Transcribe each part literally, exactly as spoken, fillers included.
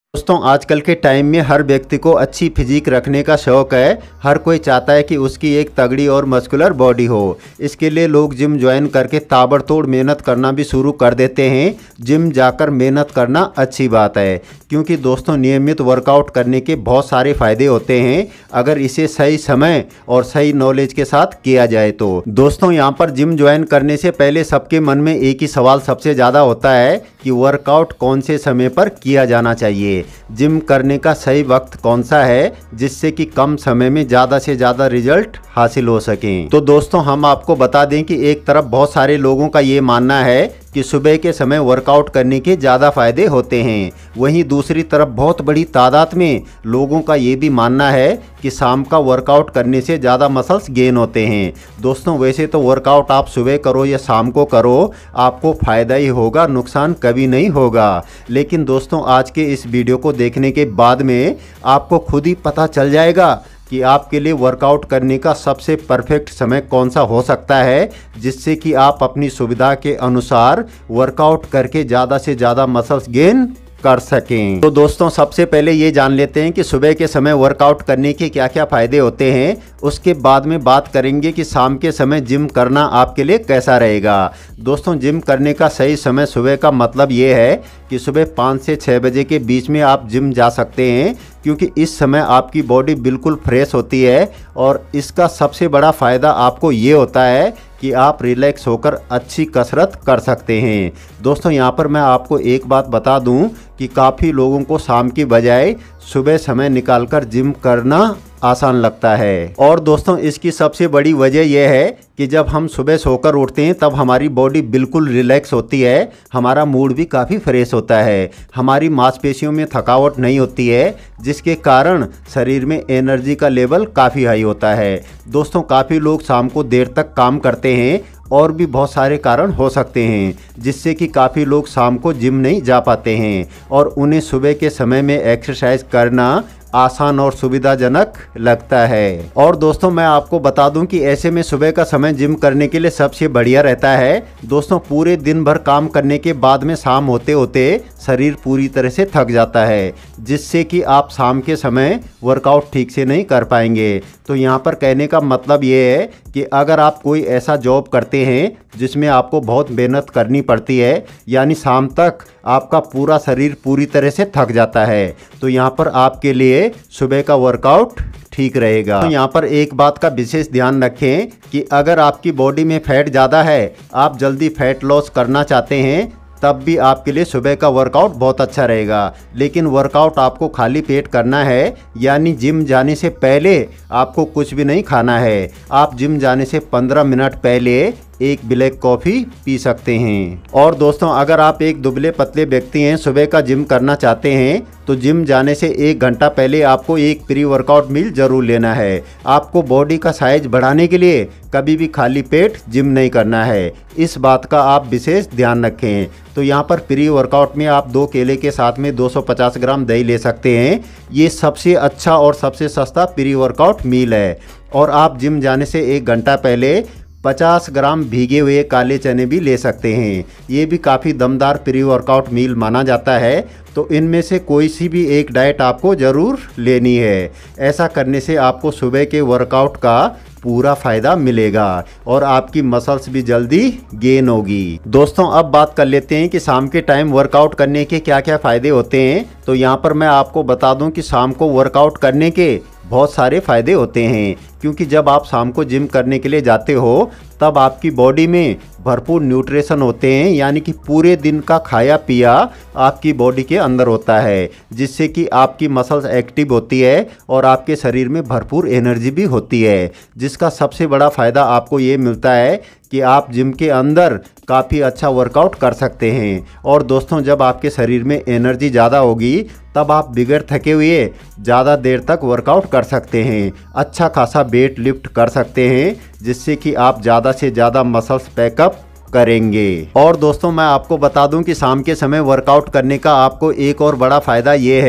दोस्तों आजकल के टाइम में हर व्यक्ति को अच्छी फिजिक रखने का शौक है। हर कोई चाहता है कि उसकी एक तगड़ी और मस्कुलर बॉडी हो। इसके लिए लोग जिम ज्वाइन करके ताबड़तोड़ मेहनत करना भी शुरू कर देते हैं। जिम जाकर मेहनत करना अच्छी बात है, क्योंकि दोस्तों नियमित वर्कआउट करने के बहुत सारे फ़ायदे होते हैं अगर इसे सही समय और सही नॉलेज के साथ किया जाए तो। दोस्तों यहाँ पर जिम ज्वाइन करने से पहले सबके मन में एक ही सवाल सबसे ज़्यादा होता है कि वर्कआउट कौन से समय पर किया जाना चाहिए, जिम करने का सही वक्त कौन सा है जिससे कि कम समय में ज़्यादा से ज़्यादा रिजल्ट हासिल हो सकें। तो दोस्तों हम आपको बता दें कि एक तरफ बहुत सारे लोगों का ये मानना है कि सुबह के समय वर्कआउट करने के ज़्यादा फायदे होते हैं, वहीं दूसरी तरफ बहुत बड़ी तादाद में लोगों का ये भी मानना है कि शाम का वर्कआउट करने से ज़्यादा मसल्स गेन होते हैं। दोस्तों वैसे तो वर्कआउट आप सुबह करो या शाम को करो, आपको फ़ायदा ही होगा, नुकसान कभी नहीं होगा। लेकिन दोस्तों आज के इस वीडियो को देखने के बाद में आपको खुद ही पता चल जाएगा कि आपके लिए वर्कआउट करने का सबसे परफेक्ट समय कौन सा हो सकता है, जिससे कि आप अपनी सुविधा के अनुसार वर्कआउट करके ज़्यादा से ज़्यादा मसल्स गेन कर सकें। तो दोस्तों सबसे पहले ये जान लेते हैं कि सुबह के समय वर्कआउट करने के क्या क्या फ़ायदे होते हैं। उसके बाद में बात करेंगे कि शाम के समय जिम करना आपके लिए कैसा रहेगा। दोस्तों जिम करने का सही समय सुबह का मतलब ये है कि सुबह पाँच से छः बजे के बीच में आप जिम जा सकते हैं, क्योंकि इस समय आपकी बॉडी बिल्कुल फ्रेश होती है और इसका सबसे बड़ा फ़ायदा आपको ये होता है कि आप रिलैक्स होकर अच्छी कसरत कर सकते हैं। दोस्तों यहाँ पर मैं आपको एक बात बता दूं कि काफ़ी लोगों को शाम की बजाय सुबह समय निकालकर जिम करना आसान लगता है। और दोस्तों इसकी सबसे बड़ी वजह यह है कि जब हम सुबह सोकर उठते हैं तब हमारी बॉडी बिल्कुल रिलैक्स होती है, हमारा मूड भी काफ़ी फ्रेश होता है, हमारी मांसपेशियों में थकावट नहीं होती है, जिसके कारण शरीर में एनर्जी का लेवल काफ़ी हाई होता है। दोस्तों काफ़ी लोग शाम को देर तक काम करते हैं और भी बहुत सारे कारण हो सकते हैं जिससे कि काफ़ी लोग शाम को जिम नहीं जा पाते हैं और उन्हें सुबह के समय में एक्सरसाइज करना आसान और सुविधाजनक लगता है। और दोस्तों मैं आपको बता दूं कि ऐसे में सुबह का समय जिम करने के लिए सबसे बढ़िया रहता है। दोस्तों पूरे दिन भर काम करने के बाद में शाम होते होते शरीर पूरी तरह से थक जाता है, जिससे कि आप शाम के समय वर्कआउट ठीक से नहीं कर पाएंगे। तो यहाँ पर कहने का मतलब ये है कि अगर आप कोई ऐसा जॉब करते हैं जिसमें आपको बहुत मेहनत करनी पड़ती है, यानी शाम तक आपका पूरा शरीर पूरी तरह से थक जाता है, तो यहाँ पर आपके लिए सुबह का वर्कआउट ठीक रहेगा। तो यहाँ पर एक बात का विशेष ध्यान रखें कि अगर आपकी बॉडी में फैट ज़्यादा है, आप जल्दी फैट लॉस करना चाहते हैं, तब भी आपके लिए सुबह का वर्कआउट बहुत अच्छा रहेगा। लेकिन वर्कआउट आपको खाली पेट करना है, यानी जिम जाने से पहले आपको कुछ भी नहीं खाना है। आप जिम जाने से पंद्रह मिनट पहले एक ब्लैक कॉफ़ी पी सकते हैं। और दोस्तों अगर आप एक दुबले पतले व्यक्ति हैं, सुबह का जिम करना चाहते हैं, तो जिम जाने से एक घंटा पहले आपको एक प्री वर्कआउट मील ज़रूर लेना है। आपको बॉडी का साइज बढ़ाने के लिए कभी भी खाली पेट जिम नहीं करना है, इस बात का आप विशेष ध्यान रखें। तो यहाँ पर प्री वर्कआउट में आप दो केले के साथ में दो सौ पचास ग्राम दही ले सकते हैं। ये सबसे अच्छा और सबसे सस्ता प्री वर्कआउट मील है। और आप जिम जाने से एक घंटा पहले पचास ग्राम भीगे हुए काले चने भी ले सकते हैं। ये भी काफ़ी दमदार प्री वर्कआउट मील माना जाता है। तो इनमें से कोई सी भी एक डाइट आपको ज़रूर लेनी है। ऐसा करने से आपको सुबह के वर्कआउट का पूरा फ़ायदा मिलेगा और आपकी मसल्स भी जल्दी गेन होगी। दोस्तों अब बात कर लेते हैं कि शाम के टाइम वर्कआउट करने के क्या क्या फ़ायदे होते हैं। तो यहाँ पर मैं आपको बता दूं कि शाम को वर्कआउट करने के बहुत सारे फ़ायदे होते हैं, क्योंकि जब आप शाम को जिम करने के लिए जाते हो तब आपकी बॉडी में भरपूर न्यूट्रिशन होते हैं, यानी कि पूरे दिन का खाया पिया आपकी बॉडी के अंदर होता है, जिससे कि आपकी मसल्स एक्टिव होती है और आपके शरीर में भरपूर एनर्जी भी होती है, जिसका सबसे बड़ा फ़ायदा आपको ये मिलता है कि आप जिम के अंदर काफ़ी अच्छा वर्कआउट कर सकते हैं। और दोस्तों जब आपके शरीर में एनर्जी ज़्यादा होगी तब आप बिगड़ थके हुए ज़्यादा देर तक वर्कआउट कर सकते हैं, अच्छा खासा वेट लिफ्ट कर सकते हैं, जिससे कि आप ज़्यादा से ज़्यादा मसल्स पैकअप करेंगे। और दोस्तों मैं आपको बता दूं कि शाम के समय वर्कआउट करने का आपको एक और बड़ा फ़ायदा ये है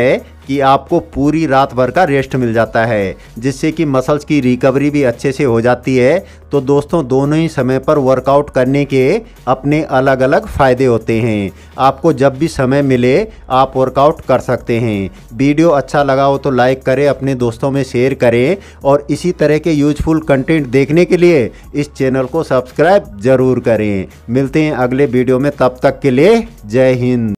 कि आपको पूरी रात भर का रेस्ट मिल जाता है, जिससे कि मसल्स की रिकवरी भी अच्छे से हो जाती है। तो दोस्तों दोनों ही समय पर वर्कआउट करने के अपने अलग अलग फ़ायदे होते हैं। आपको जब भी समय मिले आप वर्कआउट कर सकते हैं। वीडियो अच्छा लगा हो तो लाइक करें, अपने दोस्तों में शेयर करें और इसी तरह के यूजफुल कंटेंट देखने के लिए इस चैनल को सब्सक्राइब ज़रूर करें। मिलते हैं अगले वीडियो में, तब तक के लिए जय हिंद।